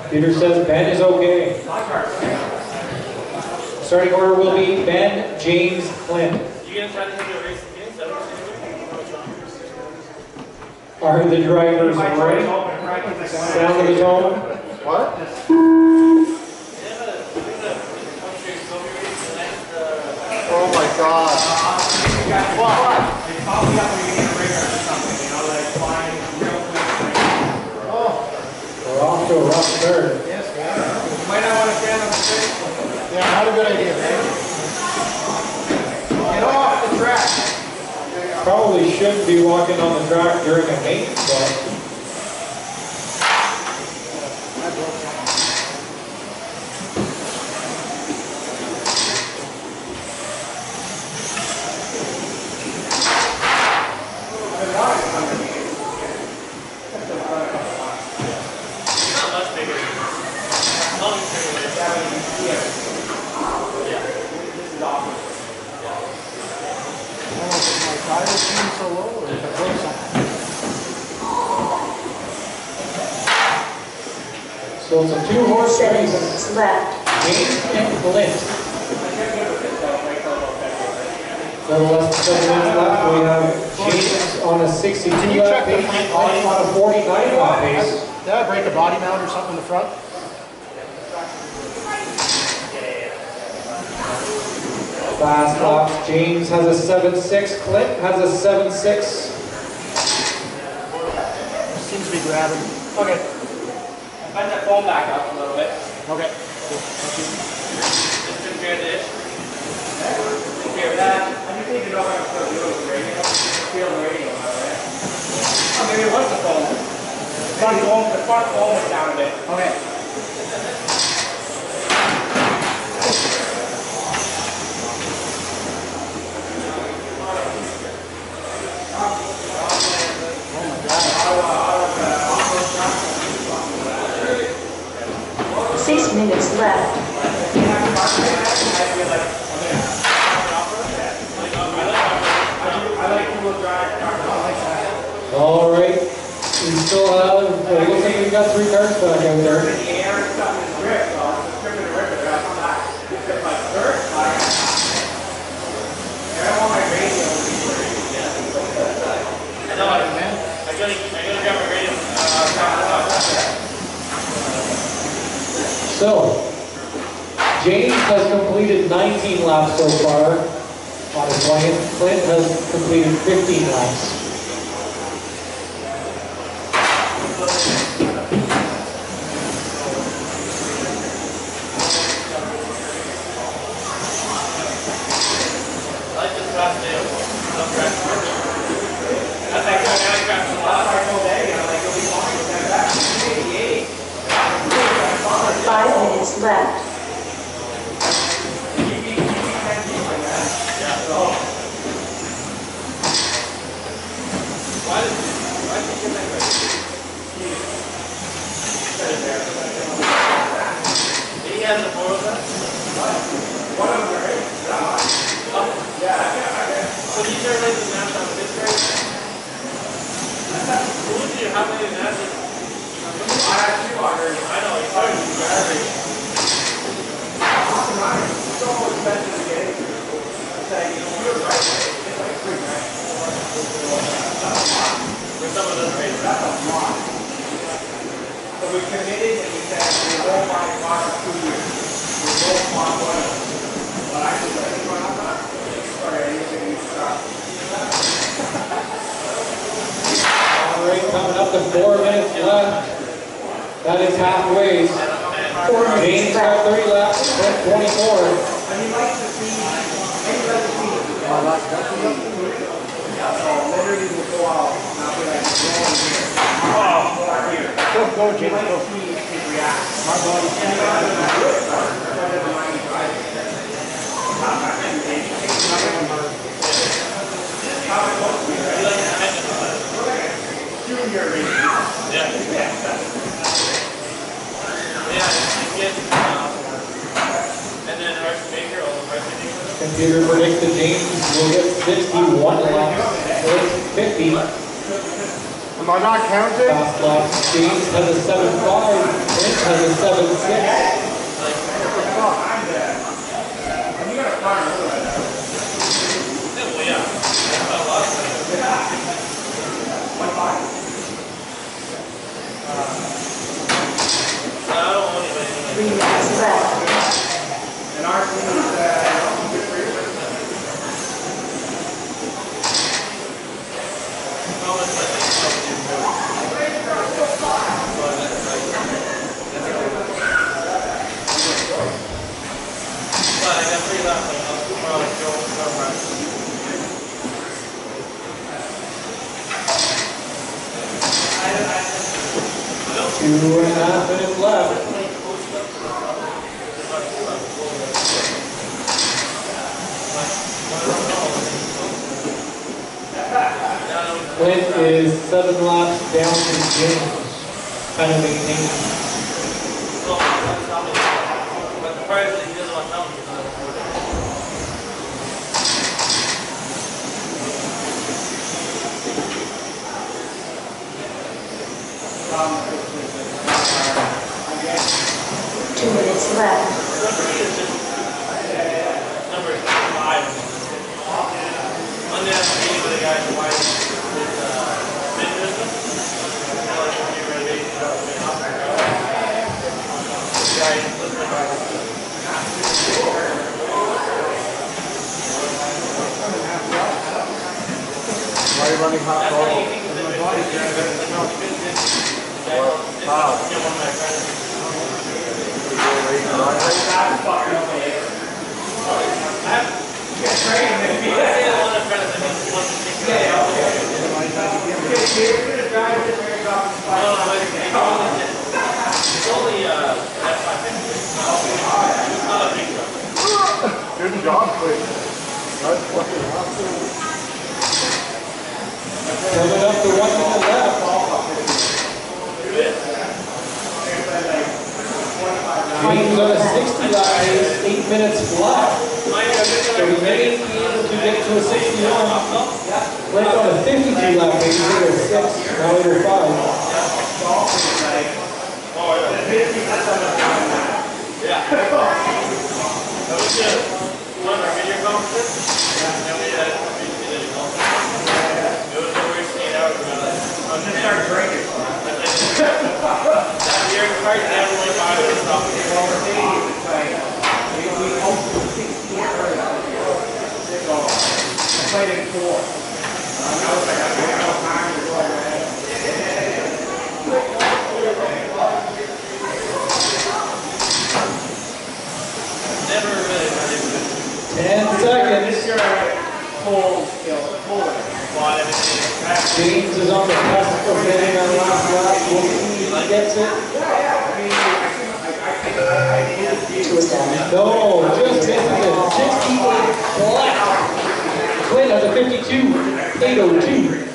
Peter says Ben is okay. Starting order will be Ben, James, Clint. You gonna try to do a race again? Are the drivers ready? Sound of the tone? What? Oh my God. What? They probably have to get a breaker or something, you know, like flying real quick. Oh. We're off to a rough start. Yes, we are. You might not want to stand on the street. Yeah, not a good idea, man. Get off the track. Probably shouldn't be walking on the track during a maintenance stop. 7 minutes left. James and Clint. Little less than 7 minutes left. We have James on a 62 lap pace, Clint on a 49 lap pace. Did I break a body mount or something in the front? Fast laps. James has a 7.6. Clint has a 7.6. Seems to be grabbing. Okay. Bend that foam back up a little bit. Okay. Cool. Thank you. Just to clear this. Clear that. I just need to know how to put a little radio. Feel the radio, alright? Oh, maybe it was the foam. The front foam is down a bit. Okay. Minutes left. All right. We still have, it looks like we've got 3 cars back out there. So, James has completed 19 laps so far on his plane. Clint has completed 15 laps. I like this last day. That's like going out and grabbing the last part all day, and I'm like, you'll be fine with that back. 5 minutes left. He has the 4 of us? One of them, right? Yeah. So these are like the maps on this race? Who would you, how many maps? I have 2 on her. I know, it's hard to do average. It's so expensive to get into. It's like, you're right. It's like 3 grand. For some of those races. That's a lot. So we committed and we said we won't buy a car for 2 years. We won't buy one. But I just said, I'm not. Sorry, I didn't think you stop. All right, coming up to 4 minutes left. That is halfway. 4 minutes James got left. 30 laps, Clint 24. And he likes to see, literally will go out and I'll be like, go here. Go, Jim. Go. Go. He reacts. My body. Junior race. And then our speaker, all the rest Computer predicts that James will get 61 laps. So it's 50. Am I not counting? Last lap, James has a 7.5, Clint has a 7.6. And you got a car. Yeah. 3 minutes left. And our team is Two and a half minutes left. Clint is 7 laps down to James, kind of maintaining. Two minutes left. number 5. Monday afternoon with the guy who wife is mid-business. Why are you running hot roll? Wow. Good job, Clint. That's fucking awesome. Coming up to 1 minute left. James on a 60 lap pace, 8 minutes flat. So he may be able to get to a 61. Clint on a 52 lap pace, under 6, now under 5. I'm just start drinking. I played in 4. Never really 10 seconds. This year I pulled, pull it. James is on the cusp of getting on last lap. We'll see if he gets it. No, just missing it. 68 flat. Clint has a 52, 802.